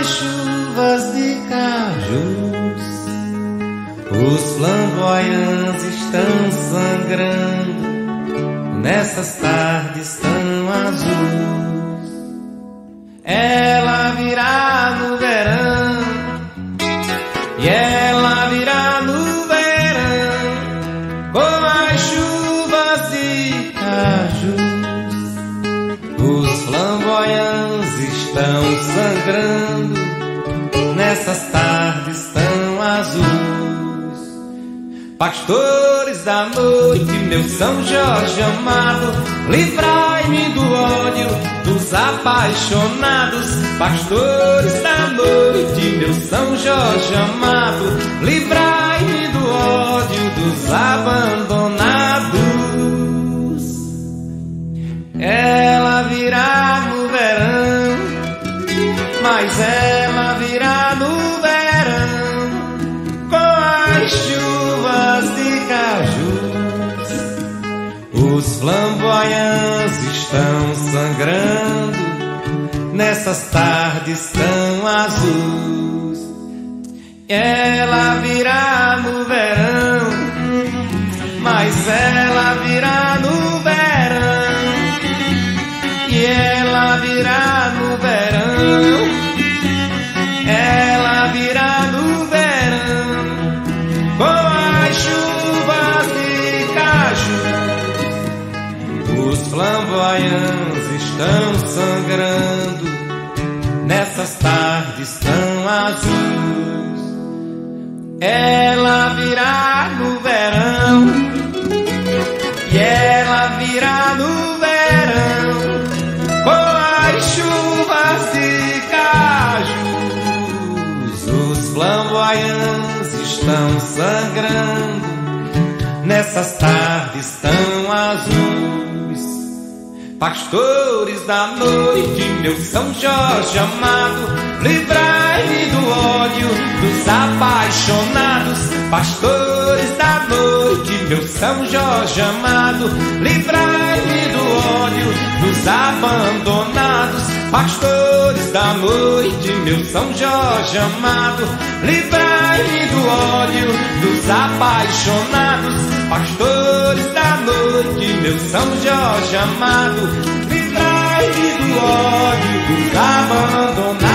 as chuvas de cajus, os flamboyants estão sangrando nessas tardes tão azuis. Ela virá no verão, e ela virá no verão, com as chuvas de cajus. Os flamboyants estão sangrando nessas tardes tão azuis. Pastores da noite, meu São Jorge amado, livrai-me do ódio dos apaixonados. Pastores da noite, meu São Jorge amado, livrai-me do ódio dos abandonados. Ela virá no verão, mas ela virá no verão, com as chuvas de cajus. Os flamboyants estão sangrando nessas tardes tão azuis. Ela virá no verão, mas ela virá no verão, e ela virá no verão, ela virá no verão, com as chuvas de caju. Os flamboyants estão sangrando nessas tardes tão azuis. Ela virá no verão, e ela virá no verão, com as chuvas de cajus. Os flamboyants estão sangrando nessas tardes tão azuis. Pastores da noite, meu São Jorge amado, livrai-me do ódio dos apaixonados. Pastores da noite, meu São Jorge amado, livrai-me do ódio dos abandonados. Pastores da noite, meu São Jorge amado, livrai-me do ódio dos apaixonados. Pastores da noite, meu São Jorge amado, livrai-me do ódio dos abandonados.